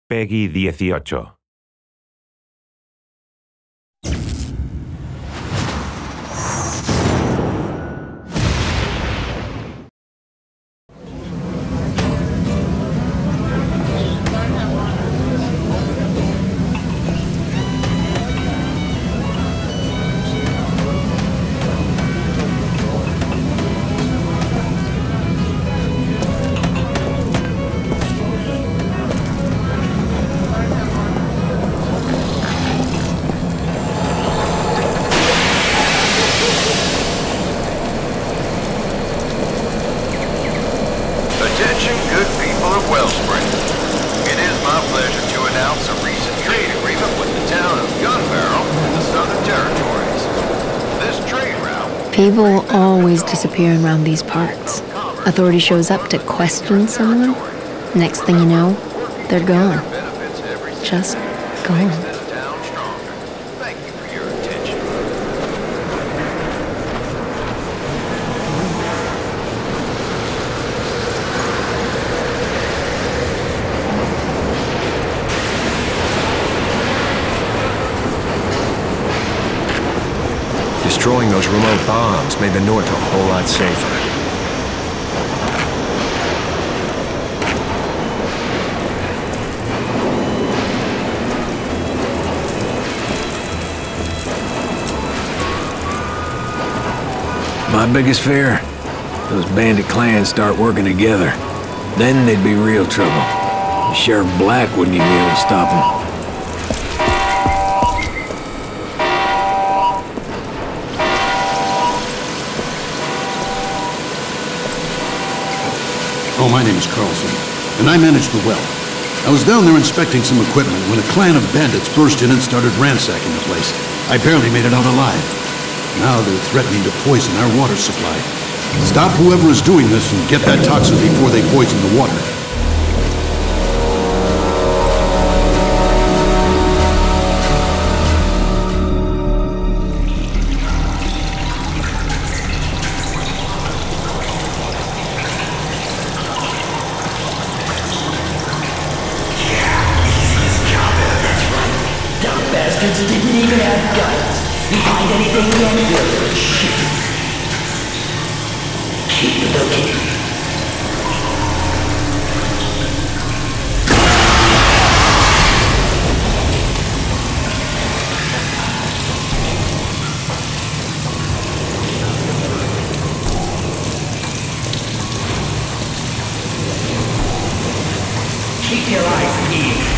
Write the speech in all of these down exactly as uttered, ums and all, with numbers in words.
Peggy dieciocho. Attention, good people of Wellspring. It is my pleasure to announce a recent trade agreement with the town of Gun Barrel in the Southern Territories. This trade route... People always disappear around these parts. Authority shows up to question someone. Next thing you know, they're gone. Just gone. Thank you for your attention. Destroying those remote bombs made the North a whole lot safer. My biggest fear? Those bandit clans start working together. Then they'd be real trouble. Sheriff Black wouldn't even be able to stop them. Oh, my name is Carlson, and I manage the well. I was down there inspecting some equipment when a clan of bandits burst in and started ransacking the place. I barely made it out alive. Now they're threatening to poison our water supply. Stop whoever is doing this and get that toxin before they poison the water. Bastards didn't even have guns. You find anything again, you'll shoot. Keep looking. Keep your eyes peeled.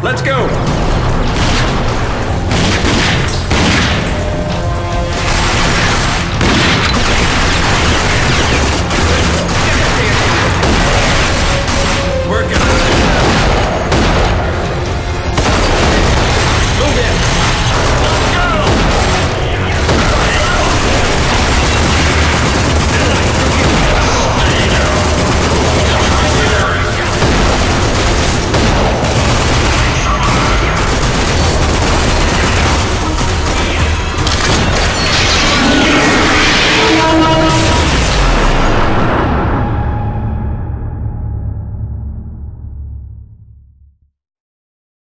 Let's go!